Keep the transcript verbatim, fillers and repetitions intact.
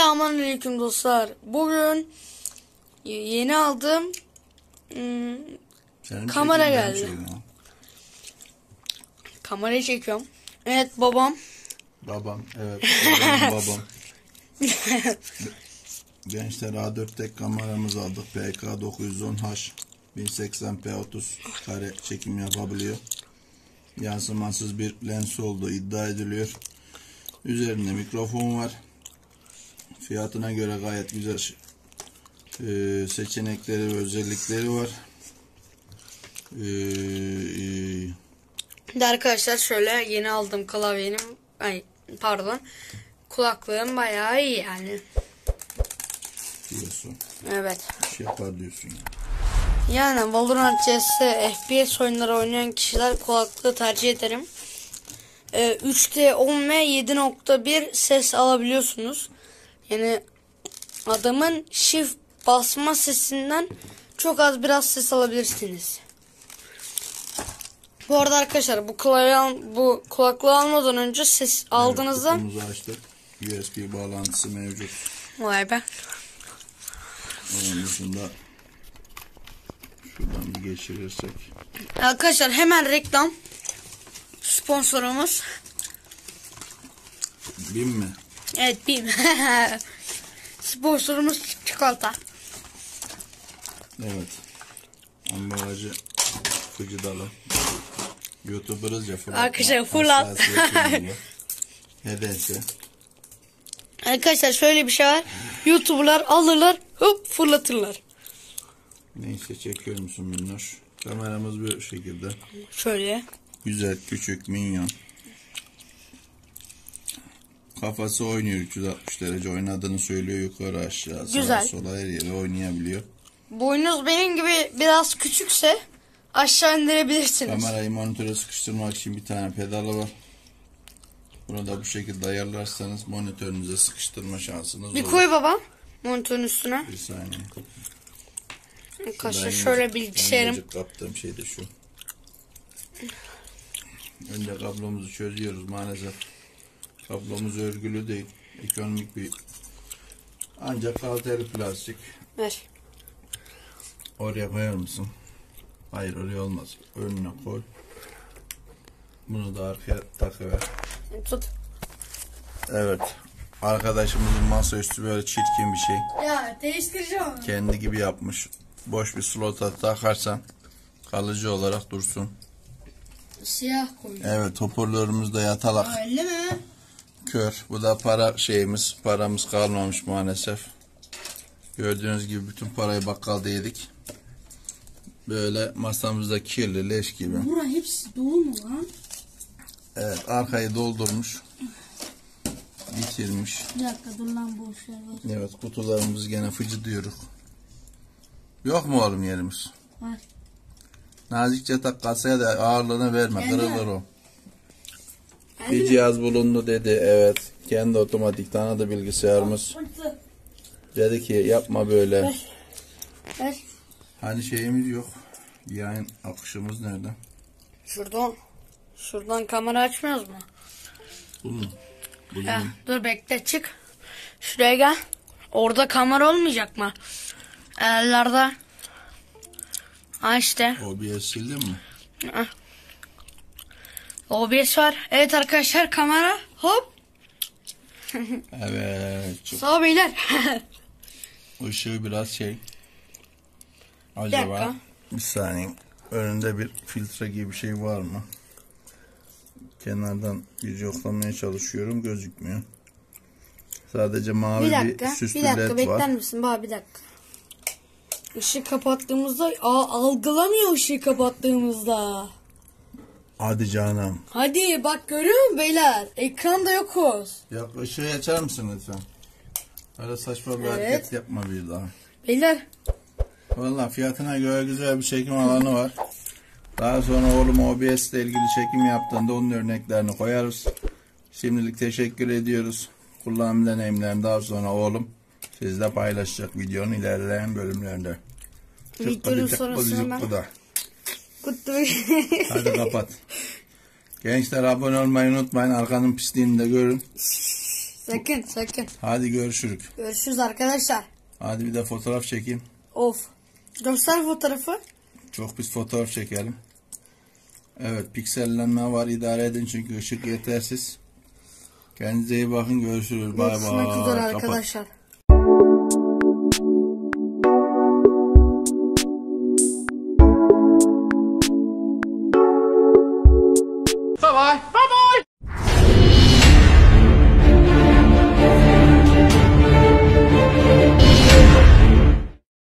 Selamünaleyküm dostlar. Bugün yeni aldığım hmm, kamera geldi. Kamerayı çekiyorum. Evet babam. Babam evet. Babam. babam. Gençler A dört tek kameramızı aldık. P K dokuz yüz on H bin seksen p otuz kare çekim yapabiliyor. Yansımasız bir lens olduğu iddia ediliyor. Üzerinde mikrofon var. Fiyatına göre gayet güzel ee, seçenekleri ve özellikleri var. Ee, arkadaşlar şöyle yeni aldığım klavyenim, ay pardon, kulaklığım bayağı iyi yani. Diyorsun. Evet. Bir şey yapar diyorsun. Yani Valorant, C S, F P S oyunları oynayan kişiler kulaklığı tercih ederim. Ee, üç D on ve yedi nokta bir ses alabiliyorsunuz. Yani adamın shift basma sesinden çok az biraz ses alabilirsiniz. Bu arada arkadaşlar bu klavye, bu kulaklığı almadan önce ses evet, aldığınızda kutumuzu açtık. U S B bağlantısı mevcut. Vay be. Onun dışında şuradan bir geçirirsek. Arkadaşlar hemen reklam. Sponsorumuz BİM mi? Evet, BİM. Sponsorumuz çikolata. Evet. Ambalajı fıcı dalı. YouTuber'ız ya, fırlat. Arkadaşlar fırlat. Nedense. Arkadaşlar şöyle bir şey var. YouTuber'lar alırlar, hop fırlatırlar. Neyse, çekiyor musun minnoş? Kameramız bu şekilde. Şöyle. Güzel, küçük, minyon. Kafası oynuyor, üç yüz altmış derece oynadığını söylüyor, yukarı aşağı sağa sola her yere oynayabiliyor. Boyunuz benim gibi biraz küçükse aşağı indirebilirsiniz. Kamerayı monitöre sıkıştırmak için bir tane pedalı var. Bunu da bu şekilde ayarlarsanız monitörünüze sıkıştırma şansınız bir olur. Bir koy baba monitörün üstüne. Bir saniye. Arkadaşlar şöyle bilgisayarım. Kaptığım şey de şu. Önce kablomuzu çözüyoruz maalesef. Kablomuz örgülü değil. Ekonomik bir, ancak kaliteli plastik. Ver. Oraya koyar mısın? Hayır, oraya olmaz. Önüne koy. Bunu da arkaya takıver. Tut. Evet. Arkadaşımızın masaüstü böyle çirkin bir şey. Ya değiştireceğim. Kendi gibi yapmış. Boş bir slota takarsan kalıcı olarak dursun. Siyah koy. Evet, hoparlörümüz de yatalak. Öyle mi? Kör. Bu da para şeyimiz. Paramız kalmamış maalesef. Gördüğünüz gibi bütün parayı bakkalda yedik. Böyle masamızda kirli, leş gibi. Bura hepsi dolu mu lan? Evet, arkayı doldurmuş. Bitirmiş. Bir dakika dur lan, boş yer var. Evet, kutularımız gene fıcı diyoruz. Yok mu oğlum yerimiz? Var. Nazikçe tak kasaya da ağırlığını verme, kırılır o. Bir cihaz bulundu dedi, evet. Kendi otomatik tanıdı bilgisayarımız. Dedi ki yapma böyle. Ver. Ver. Hani şeyimiz yok. Yayın akışımız nerede? Şuradan. Şuradan kamera açmıyoruz mu? Bunun. Bunun. Ya, dur bekle, çık. Şuraya gel. Orada kamera olmayacak mı? Ellerde. Ha işte. O B S sildin mi? Ha. O B S var. Evet arkadaşlar, kamera. Hop. Evet. Çok... Sağ ol beyler. Işığı biraz şey. Acaba bir, bir saniye. Önünde bir filtre gibi bir şey var mı? Kenardan bir yoklamaya çalışıyorum. Gözükmüyor. Sadece mavi bir, dakika, bir süslü bir dakika, led var. bekler misin? Baba bir dakika. Işığı kapattığımızda aa, algılamıyor ışığı kapattığımızda. Hadi canım. Hadi bak, görüyor musun beyler? Ekranda yokuz. Ya ışığı açar mısın lütfen? Öyle saçma bir evet. hareket yapma bir daha. Beyler. Vallahi fiyatına göre güzel bir çekim alanı var. Daha sonra oğlum O B S ile ilgili çekim yaptığında onun örneklerini koyarız. Şimdilik teşekkür ediyoruz. Kullanım deneyimlerini daha sonra oğlum sizle paylaşacak videonun ilerleyen bölümlerinde. Videonun sonrasında ben... Hadi kapat. Gençler, abone olmayı unutmayın. Arkanın pisliğini de görün. Sakın sakın. Hadi görüşürük. Görüşürüz arkadaşlar. Hadi bir de fotoğraf çekeyim. Of. Göster fotoğrafı. Çok pis fotoğraf çekelim. Evet, piksellenme var, idare edin çünkü ışık yetersiz. Kendinize iyi bakın, görüşürüz. Bay bay. Görüşmek üzere Kapat. arkadaşlar. Bye bye.